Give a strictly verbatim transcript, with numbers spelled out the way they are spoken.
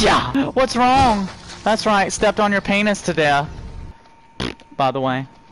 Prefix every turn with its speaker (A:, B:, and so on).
A: What's wrong? That's right, stepped on your penis to death. By the way.